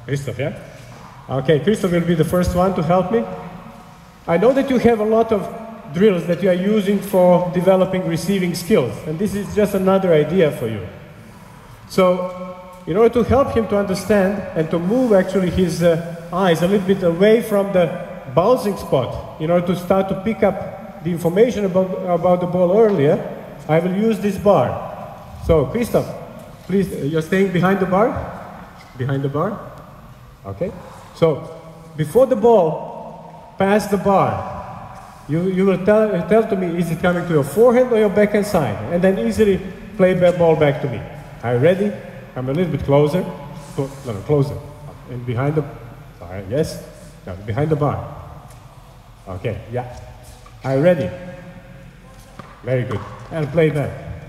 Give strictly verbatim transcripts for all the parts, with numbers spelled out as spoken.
Christoph, yeah? Okay, Christoph will be the first one to help me. I know that you have a lot of drills that you are using for developing receiving skills, and this is just another idea for you. So, in order to help him to understand and to move actually his uh, eyes a little bit away from the bouncing spot, in order to start to pick up the information about, about the ball earlier, I will use this bar. So, Christoph, please, uh, you're staying behind the bar? Behind the bar? Okay. So, before the ball passes the bar, you, you will tell, tell to me, is it coming to your forehand or your backhand side? And then easily play the ball back to me. Are you ready? Come a little bit closer. No, no, closer. And behind the, all right, yes? No, behind the bar. Okay, yeah. Are you ready? Very good. And play back.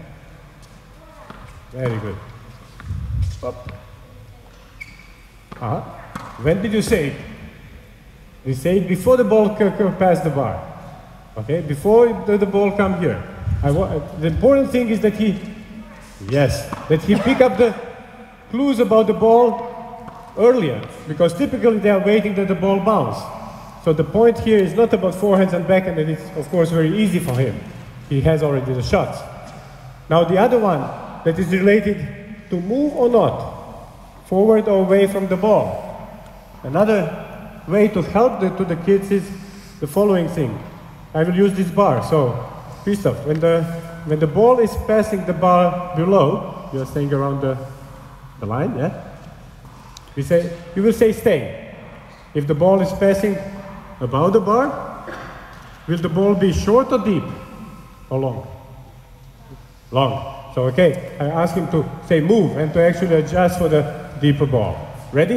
Very good. Up. Uh-huh. When did you say it? You say it before the ball passed the bar. Okay, before the, the ball come here. I the important thing is that he, yes, that he pick up the clues about the ball earlier, because typically they are waiting that the ball bounce. So the point here is not about forehands and backhand, and it's of course very easy for him. He has already the shots. Now the other one that is related to move or not, forward or away from the ball. Another way to help the, to the kids is the following thing. I will use this bar. So, Christoph, when the, when the ball is passing the bar below, you are staying around the, the line, yeah? We say, you will say stay. If the ball is passing above the bar, will the ball be short or deep or long? Long. So, okay, I ask him to say move and to actually adjust for the deeper ball. Ready?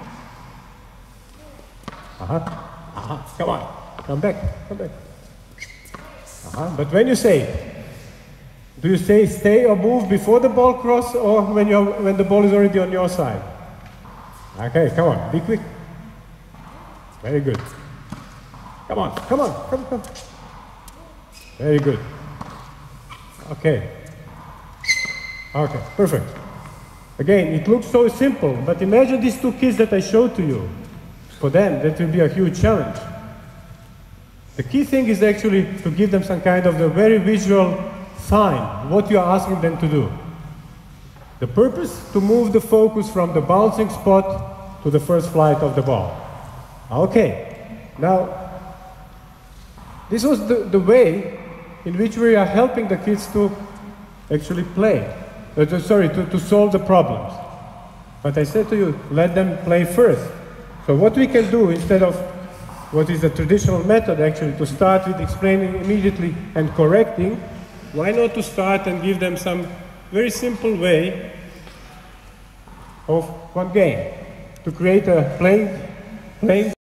Uh-huh. Uh-huh. Come on. Come back. Come back. Uh-huh. But when you say, do you say stay or move before the ball cross, or when, you're, when the ball is already on your side? Okay, come on. Be quick. Very good. Come on. Come on. Come, come. Very good. Okay. Okay, perfect. Again, it looks so simple, but imagine these two kids that I showed to you. For them, that will be a huge challenge. The key thing is actually to give them some kind of a very visual sign, what you are asking them to do. The purpose, to move the focus from the bouncing spot to the first flight of the ball. Okay, now, this was the, the way in which we are helping the kids to actually play. Uh, to, sorry, to, to solve the problems. But I said to you, let them play first. So what we can do, instead of what is the traditional method actually, to start with explaining immediately and correcting, why not to start and give them some very simple way of one game, to create a playing, playing